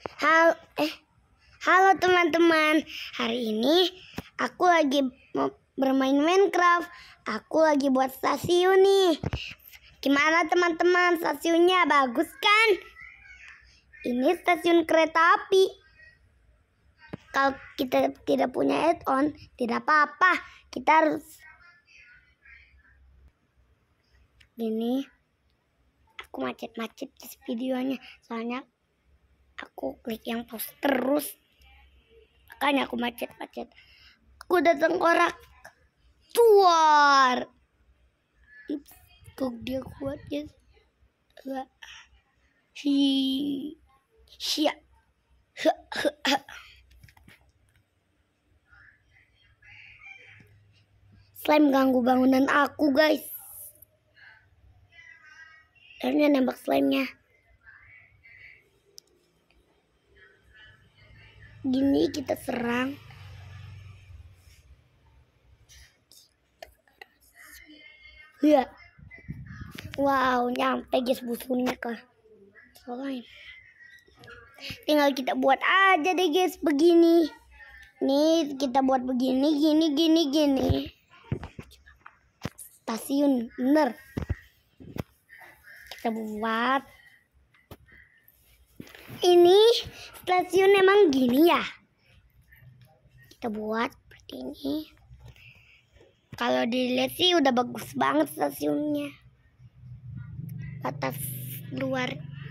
Halo, halo teman-teman. Hari ini aku lagi mau bermain Minecraft. Aku lagi buat stasiun nih. Gimana teman-teman? Stasiunnya bagus kan? Ini stasiun kereta api. Kalau kita tidak punya add-on, tidak apa-apa. Kita harus gini. Aku macet-macet di videonya. Soalnya aku klik yang pause terus. Makanya aku macet-macet. Aku udah tengkorak. Tuar. Kok dia kuat guys. Sia. Slime ganggu bangunan aku guys. Akhirnya nembak slime-nya. Gini kita serang. Ya. Wow, nyampe guys busurnya ke slime. Tinggal kita buat aja deh guys begini. Nih kita buat begini, gini. Stasiun, bener. Kita buat. Ini stasiun emang gini ya. Kita buat seperti ini. Kalau dilihat sih udah bagus banget stasiunnya. Batas luar.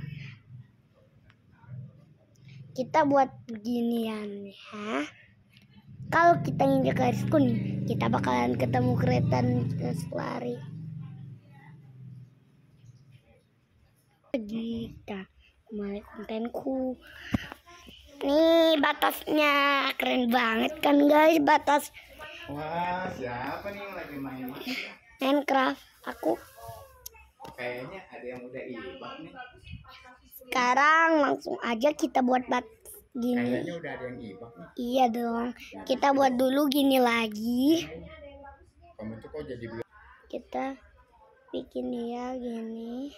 Kita buat beginian ya. Kalau kita injak garis kuning, kita bakalan ketemu kereta lari. Kita mulai kontenku. Nih batasnya keren banget kan guys, batas. Wah, siapa nih yang lagi main Minecraft? Aku. Kayaknya ada yang udah ibak nih. Sekarang langsung aja kita buat gini. Kayaknya udah ada yang ibak nih. Iya dong. Kita buat dulu gini lagi. Kamu tuh kok jadi belum? Kita bikin dia gini.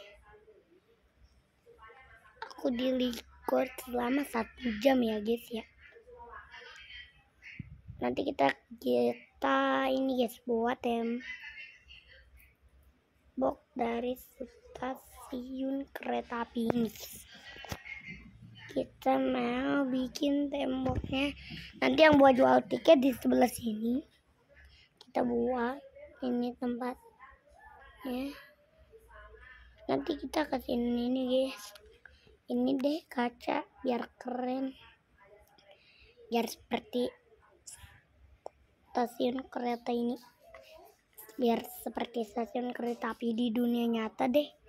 Aku di record selama 1 jam ya guys ya. Nanti kita ini guys buat tembok dari stasiun kereta api ini. Kita mau bikin temboknya. Nanti yang buat jual tiket di sebelah sini. Kita buat ini tempatnya. Nanti kita kasih ini guys. Ini deh kaca biar keren. Biar seperti stasiun kereta ini. Biar seperti stasiun kereta api di dunia nyata deh.